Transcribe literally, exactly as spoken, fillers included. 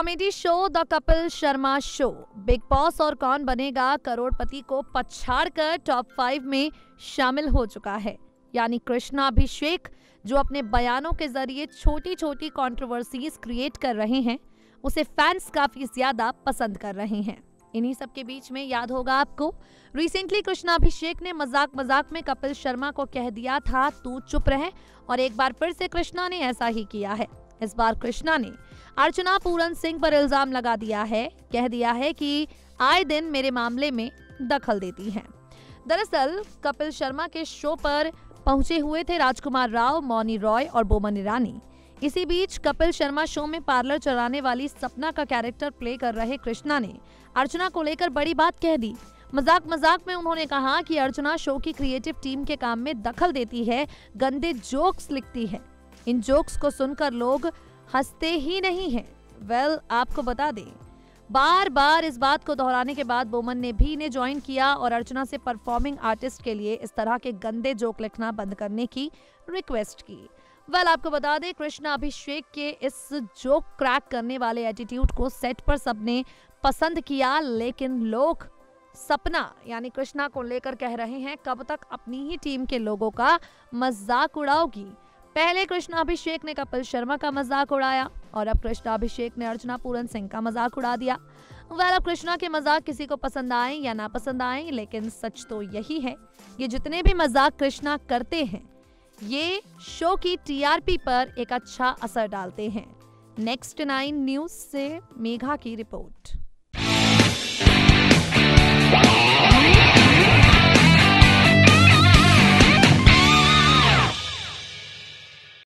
Comedy show the Kapil Sharma show Bigg Boss और कौन बनेगा करोड़पति को पछाड़कर टॉप फाइव में शामिल हो चुका है। यानी कृष्णा अभिषेक जो अपने बयानों के जरिए छोटी छोटी कंट्रोवर्सीज क्रिएट कर रहे हैं, उसे फैंस काफी ज्यादा पसंद कर रहे हैं। इन्हीं सब के बीच में याद होगा आपको, रिसेंटली कृष्णा अभिषेक ने मजाक मजाक में कपिल शर्मा को कह दिया था तू चुप रहे, और एक बार फिर से कृष्णा ने ऐसा ही किया है। इस बार कृष्णा ने अर्चना पूरन सिंह पर इल्जाम लगा दिया है, कह दिया है कि आए दिन मेरे मामले में दखल देती हैं। दरअसल कपिल शर्मा के शो पर पहुंचे हुए थे राजकुमार राव, मौनी रॉय और बोमन ईरानी। इसी बीच कपिल शर्मा शो में पार्लर चलाने वाली सपना का कैरेक्टर प्ले कर रहे कृष्णा ने अर्चना को लेकर बड़ी बात कह दी। मजाक मजाक में उन्होंने कहा कि अर्चना शो की क्रिएटिव टीम के काम में दखल देती है, गंदे जोक्स लिखती है। इन जोक्स को सुनकर लोग हंसते ही नहीं हैं। वेल, आपको बता दें, बार बार इस बात को दोहराने के बाद बोमन ने भी इन्हें ज्वाइन किया और अर्चना से परफॉर्मिंग आर्टिस्ट के लिए इस तरह के गंदे जोक लिखना बंद करने की रिक्वेस्ट की। वेल, आपको बता दें, कृष्णा अभिषेक के इस जोक क्रैक करने वाले एटीट्यूड को सेट पर सबने पसंद किया, लेकिन लोग सपना यानी कृष्णा को लेकर कह रहे हैं कब तक अपनी ही टीम के लोगों का मजाक उड़ाओगी। पहले कृष्णा अभिषेक ने कपिल शर्मा का मजाक उड़ाया और अब कृष्णा अभिषेक ने अर्चना पूरन सिंह का मजाक उड़ा दिया। वेल, अब कृष्णा के मजाक किसी को पसंद आए या ना पसंद आए, लेकिन सच तो यही है, ये जितने भी मजाक कृष्णा करते हैं ये शो की टीआरपी पर एक अच्छा असर डालते हैं। नेक्स्ट नाइन न्यूज से मेघा की रिपोर्ट।